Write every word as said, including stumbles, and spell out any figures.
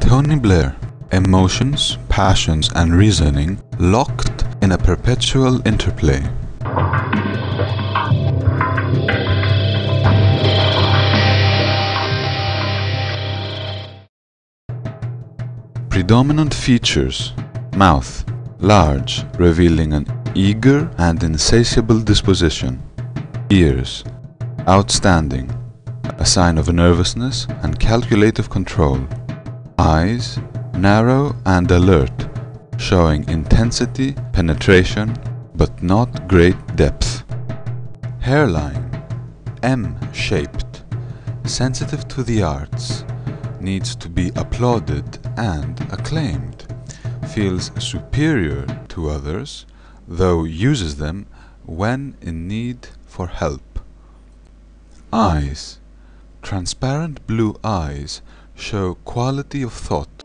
Tony Blair. Emotions, passions, and reasoning locked in a perpetual interplay. Predominant features: mouth, large, revealing an eager and insatiable disposition. Ears, outstanding, a sign of nervousness and calculative control. Eyes, narrow and alert, showing intensity, penetration, but not great depth. Hairline, M-shaped, sensitive to the arts, needs to be applauded and acclaimed, feels superior to others, though uses them when in need for help. Eyes, transparent blue eyes show quality of thought,